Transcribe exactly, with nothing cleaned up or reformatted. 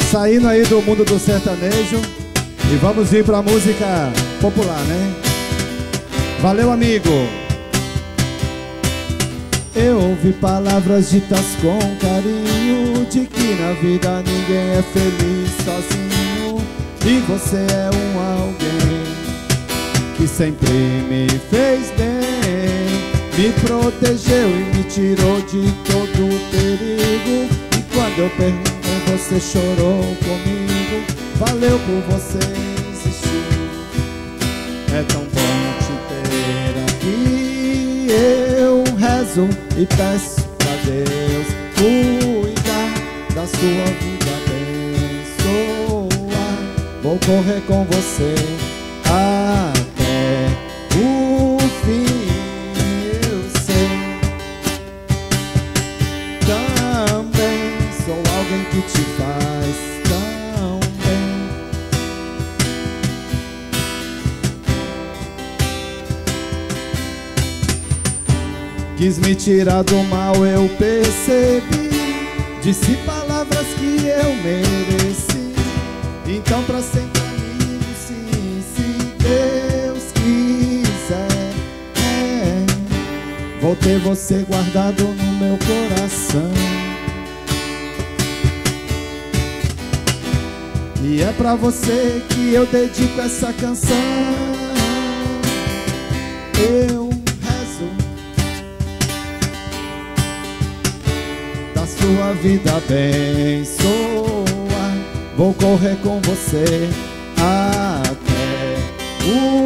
Saindo aí do mundo do sertanejo e vamos ir pra música popular, né? Valeu, amigo! Eu ouvi palavras ditas com carinho, de que na vida ninguém é feliz sozinho, e você é um alguém que sempre me fez bem, me protegeu e me tirou de todo o perigo. E quando eu perguntei, você chorou comigo. Valeu por você existir, é tão bom te ter aqui. Eu rezo e peço pra Deus cuidar da sua vida, abençoar. Vou correr com você até o fim. Eu sei, também sou alguém que te faz tão bem. Quis me tirar do mal, eu percebi, disse palavras que eu mereci. Então pra sempre amigo, sim, se Deus quiser, é, vou ter você guardado no meu coração. E é pra você que eu dedico essa canção. Eu rezo da sua vida abençoar. Vou correr com você até o